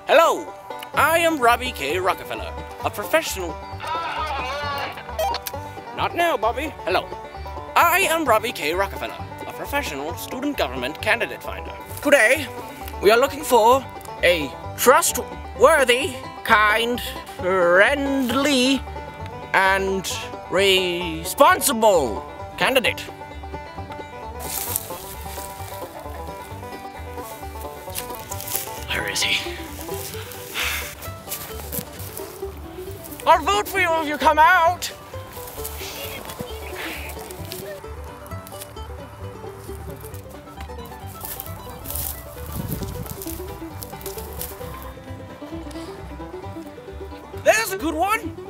Hello, I am Robbie K. Rockefeller, a professional... Not now, Bobby. Hello. I am Robbie K. Rockefeller, a professional student government candidate finder. Today, we are looking for a trustworthy, kind, friendly, and responsible candidate. Where is he? I'll vote for you if you come out! There's a good one!